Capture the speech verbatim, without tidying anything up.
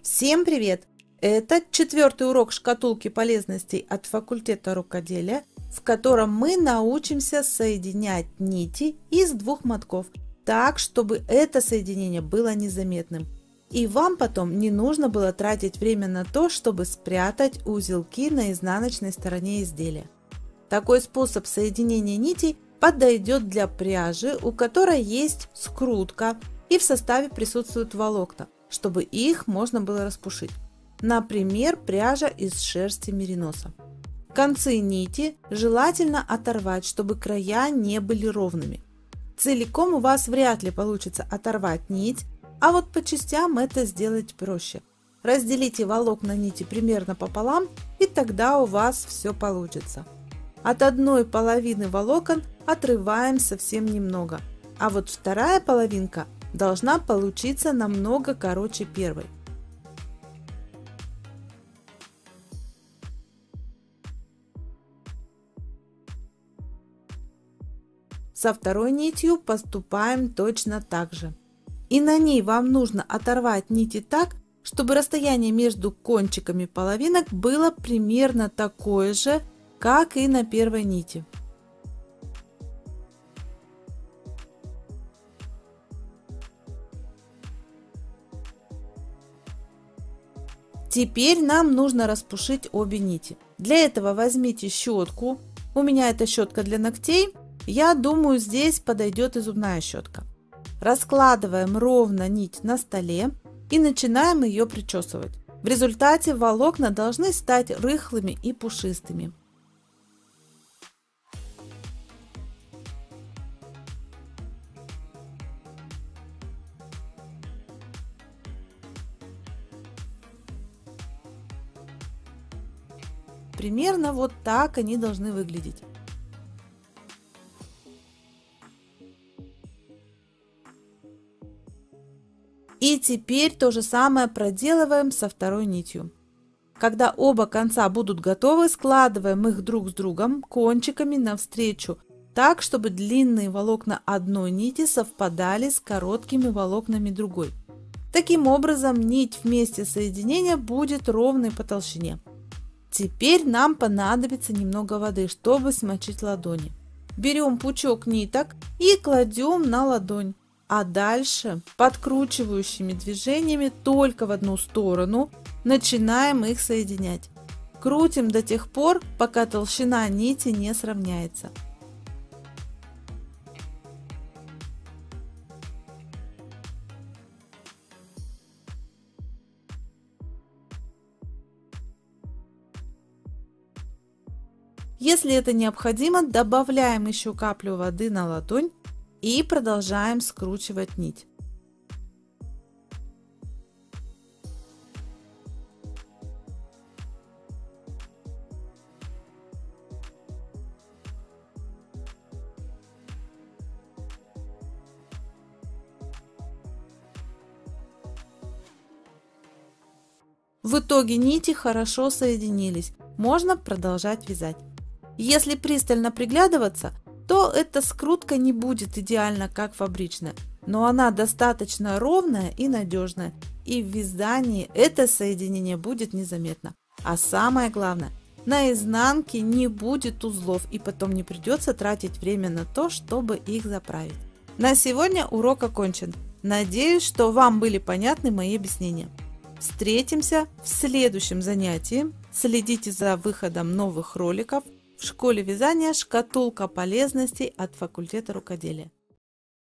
Всем привет! Это четвертый урок шкатулки полезностей от факультета рукоделия, в котором мы научимся соединять нити из двух мотков так, чтобы это соединение было незаметным. И вам потом не нужно было тратить время на то, чтобы спрятать узелки на изнаночной стороне изделия. Такой способ соединения нитей подойдет для пряжи, у которой есть скрутка и в составе присутствуют волокна, чтобы их можно было распушить. Например, пряжа из шерсти мериноса. Концы нити желательно оторвать, чтобы края не были ровными. Целиком у вас вряд ли получится оторвать нить, а вот по частям это сделать проще. Разделите волокна нити примерно пополам, и тогда у вас все получится. От одной половины волокон отрываем совсем немного, а вот вторая половинка должна получиться намного короче первой. Со второй нитью поступаем точно так же. И на ней вам нужно оторвать нити так, чтобы расстояние между кончиками половинок было примерно такое же, как и на первой нити. Теперь нам нужно распушить обе нити. Для этого возьмите щетку. У меня это щетка для ногтей. Я думаю, здесь подойдет и зубная щетка. Раскладываем ровно нить на столе и начинаем ее причесывать. В результате волокна должны стать рыхлыми и пушистыми. Примерно вот так они должны выглядеть. И теперь то же самое проделываем со второй нитью. Когда оба конца будут готовы, складываем их друг с другом кончиками навстречу, так, чтобы длинные волокна одной нити совпадали с короткими волокнами другой. Таким образом, нить в месте соединения будет ровной по толщине. Теперь нам понадобится немного воды, чтобы смочить ладони. Берем пучок ниток и кладем на ладонь, а дальше подкручивающими движениями только в одну сторону начинаем их соединять. Крутим до тех пор, пока толщина нити не сравняется. Если это необходимо, добавляем еще каплю воды на ладонь и продолжаем скручивать нить. В итоге нити хорошо соединились, можно продолжать вязать. Если пристально приглядываться, то эта скрутка не будет идеально как фабричная, но она достаточно ровная и надежная, и в вязании это соединение будет незаметно. А самое главное, на изнанке не будет узлов, и потом не придется тратить время на то, чтобы их заправить. На сегодня урок окончен. Надеюсь, что вам были понятны мои объяснения. Встретимся в следующем занятии. Следите за выходом новых роликов в школе вязания «Шкатулка полезностей» от факультета рукоделия.